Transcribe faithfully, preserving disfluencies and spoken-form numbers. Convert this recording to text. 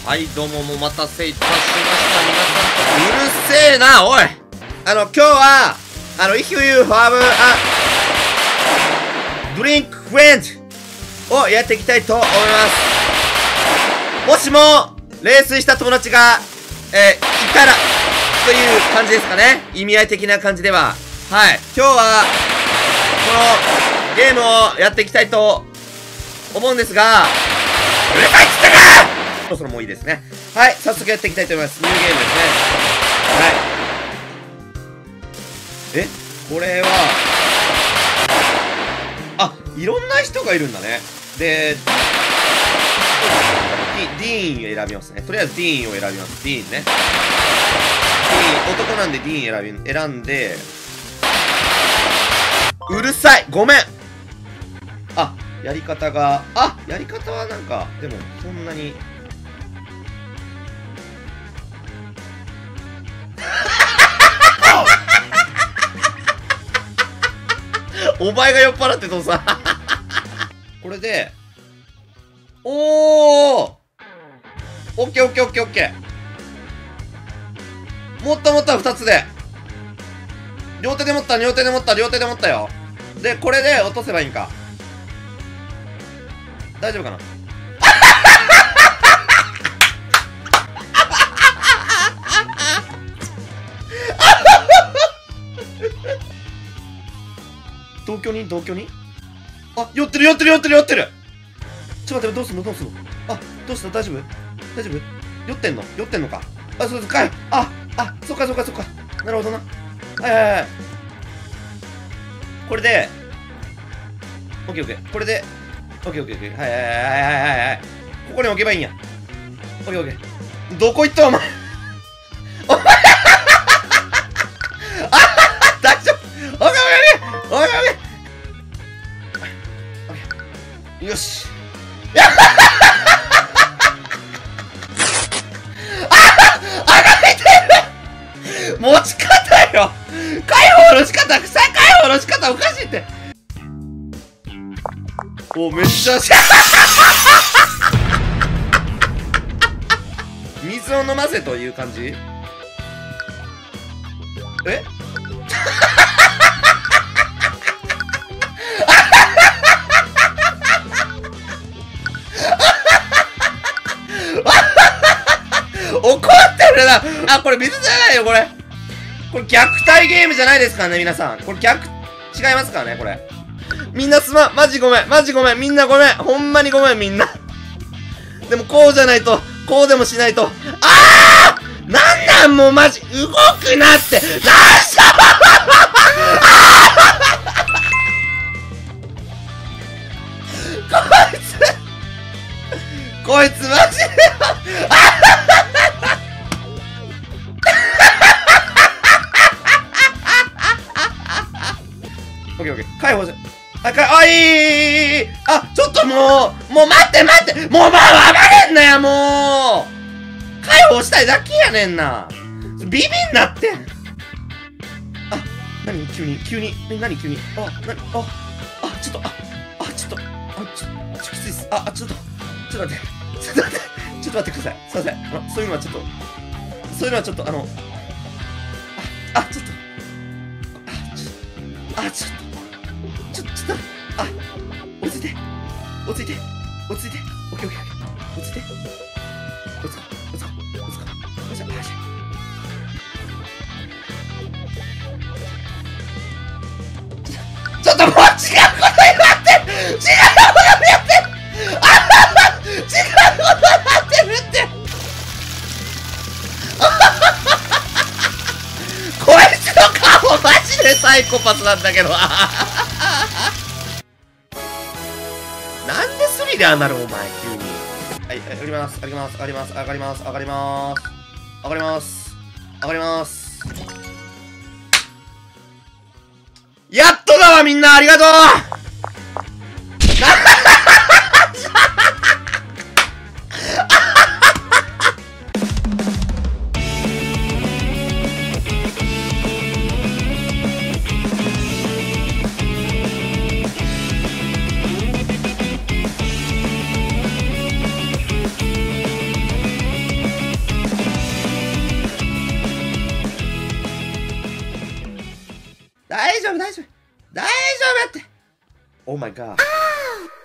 はい、どうもお待たせいたしました。皆さん、うるせえな、おい。あの、今日は、あの、If you have a drink friend をやっていきたいと思います。もしも、泥酔した友達が、えー、いたら、という感じですかね。意味合い的な感じでは。はい。今日は、この、ゲームをやっていきたいと思うんですが、うるさいっつってか！そろそろもういいですね。はい、早速やっていきたいと思います。ニューゲームですね。はい。え？これは、あ、いろんな人がいるんだね。で、ディーン選びますね。とりあえずディーンを選びます。ディーンね。ディーン、男なんでディーン選び、選んで、うるさい！ごめん！あ、やり方が、あ、やり方はなんか、でも、そんなに。お前が酔っ払ってどうさ。これで、おー！オッケーオッケーオッケーオッケー。持った持った二つで。両手で持った両手で持った両手で持ったよ。で、これで落とせばいいんか。大丈夫かな。同居人同居人あ、酔ってる酔ってる酔ってる酔ってる。ちょっと待って、どうすんのどうすんの。あ、どうした大丈夫大丈夫酔ってんの酔ってんのか。あ、そうですかい。あ、あ、そっかそっかそっか。なるほどな。はいはいはい。これで、オッケーオッケー。これで、オッケーオッケーオッケー。はいはいはいはいはいはい。ここに置けばいいんや。オッケーオッケー。どこ行ったお前。お前あ大丈夫。オッケーオッケーオッケー。オッケーオッケー。よし。やっああがれてる持ち方よ解放の仕方草解放の仕方おかしいっておめっちゃ水を飲ませという感じえ怒ってるなあ、これ水じゃないよ、これ。これ虐待ゲームじゃないですからね、皆さん。これ逆、違いますからね、これ。みんなすまん。マジごめん。マジごめん。みんなごめん。ほんまにごめん、みんな。でもこうじゃないと、こうでもしないと。あーなんなんもうマジ、動くなって。なんしゃこいつ、こいつマジで、オッケーオッケー。解放し、あ、か、あ、いいいいいいあ、ちょっともう、もう待って待って、もうまあ暴れんなや、もう解放したいだけやねんな。ビビんなって。あ、なに急に、急に、なに急に、あ、なに、あ、あ、ちょっと、あ、あ、ちょっと、あ、ちょっと、きついっす。あ、あ、ちょっと、ちょっと待って、ちょっと待って、ちょっと待ってください。すいません。あの、そういうのはちょっと、そういうのはちょっと、あの、あ、あ、ちょっと、あ、ちょっと、あ、ちょっと、ちょ、ちょっと、あ、落ち着いて、落ち着いて、落ち着いて、オッケーオッケーオッケー、落ち着いて、落ち着こう、落ち着こう、落ち着こう、よし、よし。ちょっともう違うこと言ってる違うことやってるあはは違うことやってるってこいつの顔マジでサイコパスなんだけどなんでスリラーなるお前急にはい上がります上がります上がります上がります上がります上がります上がりますやっとだわみんなありがとう大丈夫大丈夫大丈夫やって。Oh my god